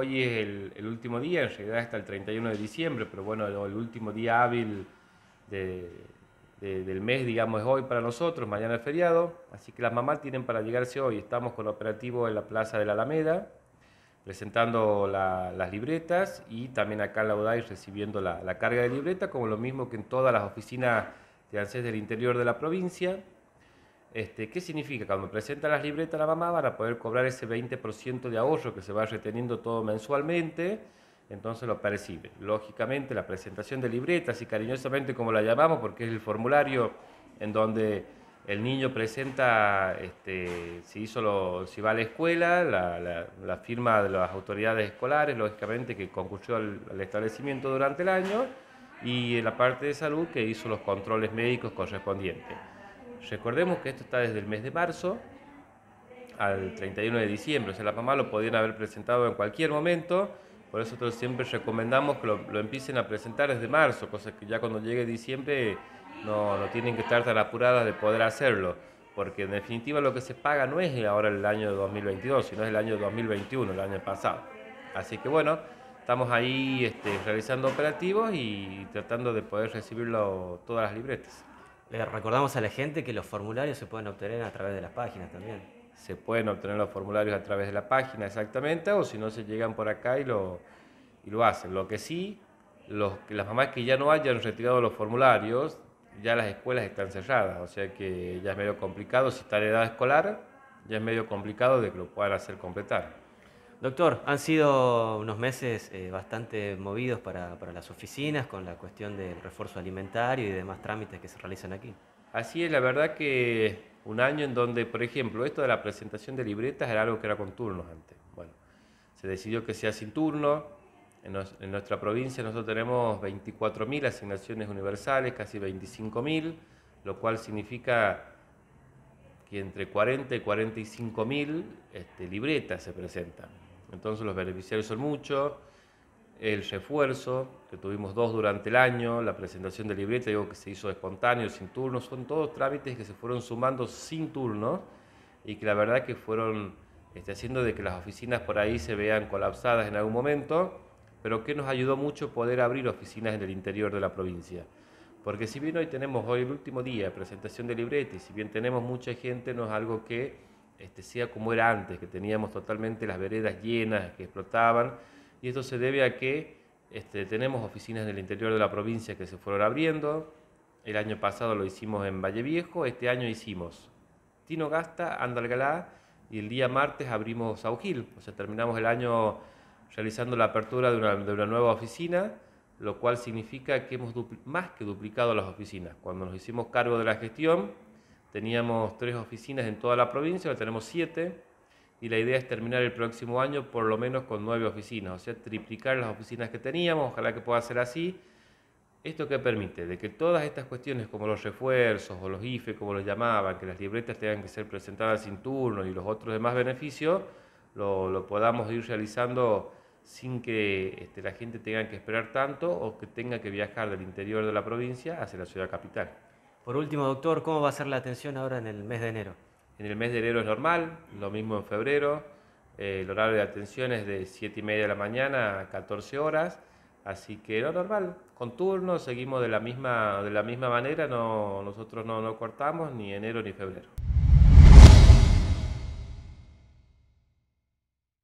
hoy es el último día, en realidad hasta el 31 de diciembre, pero bueno, el último día hábil de, del mes, digamos, es hoy para nosotros, mañana es feriado, así que las mamás tienen para llegarse hoy. Estamos con operativo en la Plaza de la Alameda, presentando las libretas y también acá en la UDAI recibiendo la carga de libreta, como lo mismo que en todas las oficinas de ANSES del interior de la provincia. ¿Qué significa? Cuando presentan las libretas a la mamá van a poder cobrar ese 20% de ahorro que se va reteniendo todo mensualmente, entonces lo percibe. Lógicamente la presentación de libretas, y cariñosamente como la llamamos, porque es el formulario en donde el niño presenta si va a la escuela, la firma de las autoridades escolares, lógicamente que concurrió al establecimiento durante el año, y en la parte de salud que hizo los controles médicos correspondientes. Recordemos que esto está desde el mes de marzo al 31 de diciembre, o sea, las mamás lo podían haber presentado en cualquier momento, por eso nosotros siempre recomendamos que lo empiecen a presentar desde marzo, cosa que ya cuando llegue diciembre no tienen que estar tan apuradas de poder hacerlo, porque en definitiva lo que se paga no es ahora el año 2022, sino es el año 2021, el año pasado. Así que bueno, estamos ahí realizando operativos y tratando de poder recibirlo todas las libretas. Le recordamos a la gente que los formularios se pueden obtener a través de las páginas también. Se pueden obtener los formularios a través de la página exactamente, o si no se llegan por acá y lo hacen. Lo que sí, las mamás que ya no hayan retirado los formularios, ya las escuelas están cerradas, o sea que ya es medio complicado, si está en edad escolar, ya es medio complicado de que lo puedan hacer completar. Doctor, han sido unos meses bastante movidos para las oficinas con la cuestión del refuerzo alimentario y demás trámites que se realizan aquí. Así es, la verdad que un año en donde, por ejemplo, esto de la presentación de libretas era algo que era con turnos antes. Bueno, se decidió que sea sin turno. En nuestra provincia nosotros tenemos 24.000 asignaciones universales, casi 25.000, lo cual significa que entre 40 y 45.000 libretas se presentan. Entonces los beneficiarios son muchos. El refuerzo, que tuvimos 2 durante el año, la presentación de libreta, digo que se hizo espontáneo, sin turno, son todos trámites que se fueron sumando sin turno y que la verdad que fueron haciendo de que las oficinas por ahí se vean colapsadas en algún momento, pero que nos ayudó mucho poder abrir oficinas en el interior de la provincia. Porque si bien hoy tenemos el último día de presentación de libreta y si bien tenemos mucha gente, no es algo que sea como era antes, que teníamos totalmente las veredas llenas, que explotaban, y esto se debe a que tenemos oficinas en el interior de la provincia que se fueron abriendo. El año pasado lo hicimos en Valle Viejo, este año hicimos Tinogasta, Andalgalá, y el día martes abrimos Saugil, o sea, terminamos el año realizando la apertura de una nueva oficina, lo cual significa que hemos más que duplicado las oficinas. Cuando nos hicimos cargo de la gestión, teníamos 3 oficinas en toda la provincia, ahora tenemos 7, y la idea es terminar el próximo año por lo menos con 9 oficinas, o sea, triplicar las oficinas que teníamos, ojalá que pueda ser así. ¿Esto qué permite? De que todas estas cuestiones como los refuerzos o los IFE, como los llamaban, que las libretas tengan que ser presentadas sin turno y los otros demás beneficios, lo podamos ir realizando sin que la gente tenga que esperar tanto o que tenga que viajar del interior de la provincia hacia la ciudad capital. Por último, doctor, ¿cómo va a ser la atención ahora en el mes de enero? En el mes de enero es normal, lo mismo en febrero. El horario de atención es de 7:30 de la mañana a 14 horas, así que lo normal, con turnos, seguimos de la misma manera, nosotros no cortamos ni enero ni febrero.